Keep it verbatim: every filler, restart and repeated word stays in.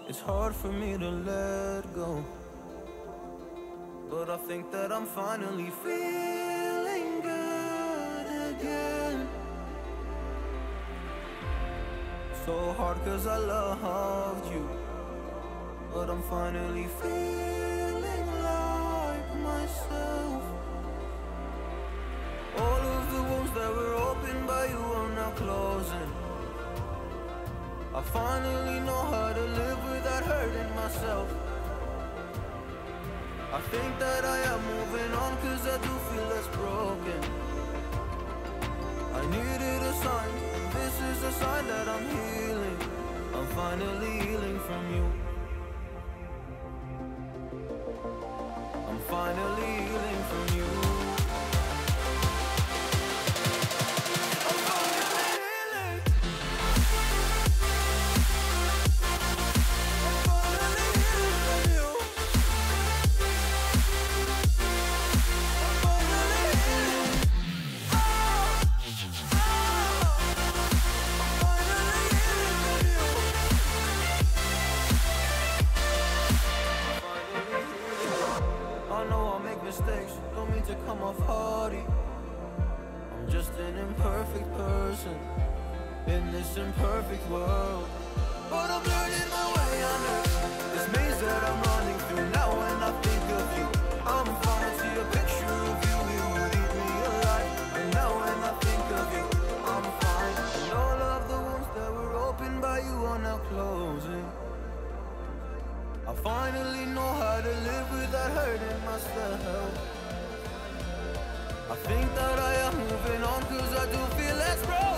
It's hard for me to let go, but I think that I'm finally feeling good again. So hard cause I loved you, but I'm finally feeling like myself. All of the wounds that were opened by you are now closing. I finally know how to live without hurting myself. I think that I am moving on cause I do feel less broken. I needed a sign, this is a sign that I'm healing. I'm finally healing from you. I'm finally healing from you. Mistakes, don't mean to come off haughty. I'm just an imperfect person in this imperfect world, but I'm learning my way under this maze that I'm running through. Now when I think of you, I'm falling to a picture of you. You would eat me alive. And now when I think of you, I'm fine. And all of the wounds that were opened by you are now closing. I finally know how to live without hurting myself. I think that I am moving on cause I do feel less broken.